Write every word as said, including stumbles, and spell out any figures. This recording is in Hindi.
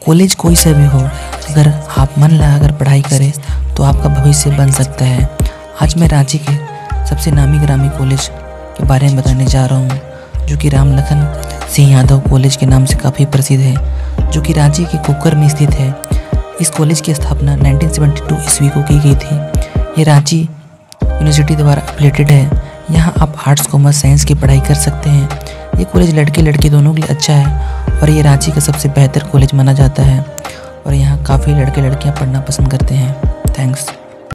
कॉलेज कोई सा भी हो, अगर आप मन लगाकर पढ़ाई करें तो आपका भविष्य बन सकता है। आज मैं रांची के सबसे नामी ग्रामी कॉलेज के बारे में बताने जा रहा हूँ, जो कि राम लखन सिंह यादव कॉलेज के नाम से काफ़ी प्रसिद्ध है, जो कि रांची के कुकर में स्थित है। इस कॉलेज की स्थापना उन्नीस सौ बहत्तर ईस्वी को की गई थी। ये रांची यूनिवर्सिटी द्वारा एफिलिएटेड है। यहाँ आप आर्ट्स, कॉमर्स, साइंस की पढ़ाई कर सकते हैं। ये कॉलेज लड़के लड़की दोनों के लिए अच्छा है और ये रांची का सबसे बेहतर कॉलेज माना जाता है और यहाँ काफ़ी लड़के लड़कियाँ पढ़ना पसंद करते हैं। थैंक्स।